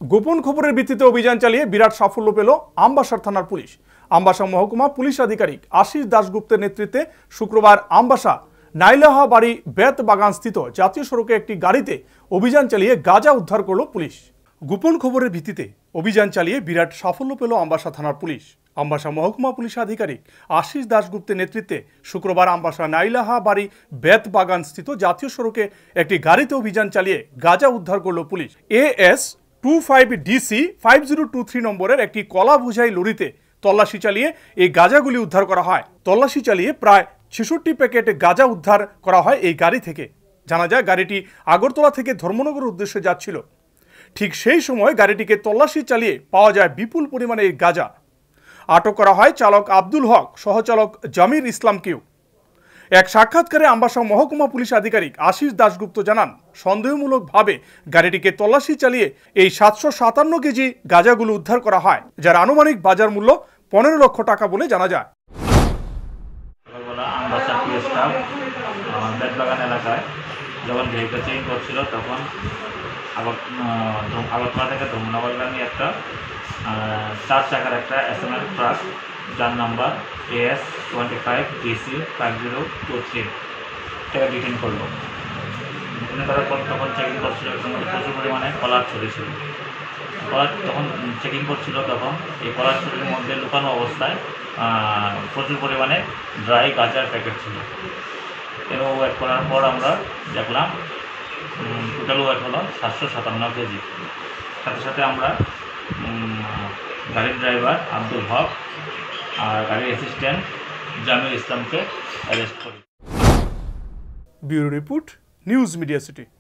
গোপন খবরের ভিত্তিতে অভিযান চালিয়ে বিরাট সাফল্য পেল আমবাসার থানার পুলিশ। আমবাসা মহকুমা পুলিশ আধিকারিক আশিস দাশগুপ্তের নেতৃত্বে শুক্রবার আমবাসা নাইলাহা বাড়ি বেত বাগানস্থিত জাতীয় সড়কে একটি গাড়িতে অভিযান চালিয়ে গাঁজা উদ্ধার করল পুলিশ। গোপন খবরের ভিত্তিতে অভিযান চালিয়ে বিরাট সাফল্য পেল আমবাসা থানার পুলিশ। আমবাসা মহকুমা পুলিশ আধিকারিক আশিস দাশগুপ্তের নেতৃত্বে শুক্রবার আমবাসা নাইলাহা বাড়ি বেত বাগানস্থিত জাতীয় সড়কে একটি গাড়িতে অভিযান চালিয়ে গাঁজা উদ্ধার করল পুলিশ। AS 25DC 5023 নম্বরের একটি কলা বোঝাই লরিতে তল্লাশি চালিয়ে এই গাঁজাগুলি উদ্ধার করা হয়। তল্লাশি চালিয়ে প্রায় 66 প্যাকেট গাঁজা উদ্ধার করা হয় এই গাড়ি থেকে। জানা যায় গাড়িটি আগরতলা থেকে ধর্মনগরের উদ্দেশ্যে যাচ্ছিল। ঠিক সেই সময় গাড়িটিকে তল্লাশি চালিয়ে পাওয়া যায় বিপুল পরিমাণে এই গাঁজা। আটক করা হয় চালক আব্দুল হক, সহচালক জামির ইসলামকেও। এক সাক্ষাৎকারে আমবাসা মহকুমা পুলিশ আধিকারিক আশিস দাশগুপ্ত জানান, সন্দেহমূলকভাবে গাড়িটিকে তল্লাশি চালিয়ে এই 757 কেজি গাঁজাগুলো উদ্ধার করা হয়, যার আনুমানিক বাজার মূল্য 15 লক্ষ টাকা বলে জানা যায়। আমবাসা পুলিশ স্টাফ বেতবাগান এলাকায় যখন ভেহিকল চেকিং করছিল তখন আগরতলা থেকে ধর্মনগরগামী একটা 4 চাকার একটা SML ট্রাক যার নাম্বার AS 25DC 5023 থেকে ডিটেন করলো। ডিটেন করার পর তখন চেকিং করছিল, এর মধ্যে প্রচুর পরিমাণে কলার ছড়ি ছিল। কলার তখন চেকিং করছিল তখন এই কলার ছড়ির মধ্যে লুকানো অবস্থায় প্রচুর পরিমাণে ড্রাই গাঁজার প্যাকেট ছিল। এবং ওয়েট করার পর আমরা দেখলাম টোটাল ওয়েট হলো 757 কেজি। সাথে সাথে আমরা গাড়ির ড্রাইভার আব্দুল হক আর গাড়ির অ্যাসিস্ট্যান্ট জামির ইসলামকে অ্যারেস্ট করি। Bureau report, news media city.